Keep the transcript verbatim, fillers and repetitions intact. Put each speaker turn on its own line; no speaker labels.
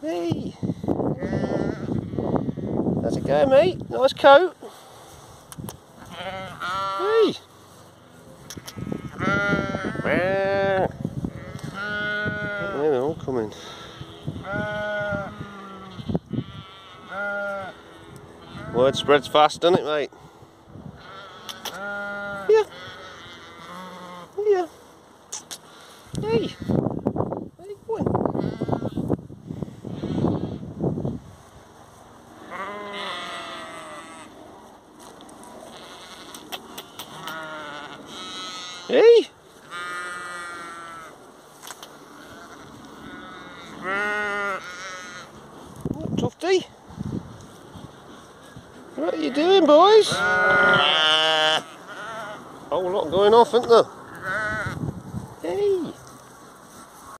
Hey. How's it going, mate? Nice coat. Hey. Yeah, they're all coming. Word spreads fast, doesn't it, mate? Yeah. Yeah. Hey. Where you going? Hey. What, Tufty? What are you doing, boys? Oh, a lot going off, isn't there?